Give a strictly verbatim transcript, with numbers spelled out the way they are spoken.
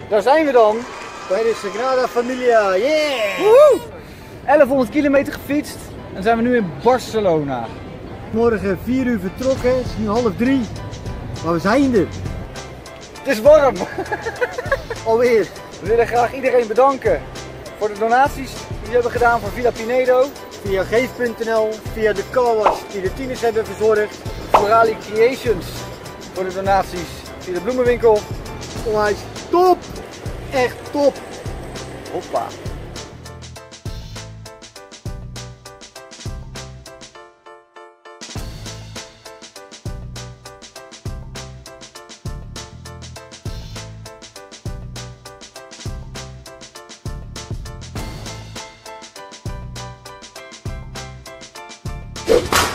Daar zijn we dan. Bij de Sagrada Familia, yeah! Woehoe! elfhonderd kilometer gefietst en dan zijn we nu in Barcelona. Morgen vier uur vertrokken, het is nu half drie. Maar we zijn er. Het is warm. Alweer. We willen graag iedereen bedanken voor de donaties die ze hebben gedaan voor Villa Pinedo. Via geef punt n l, via de carwash die de tieners hebben verzorgd. Voor Ali Creations voor de donaties via de bloemenwinkel. Onwijs top! Echt top! Hoppa. Top!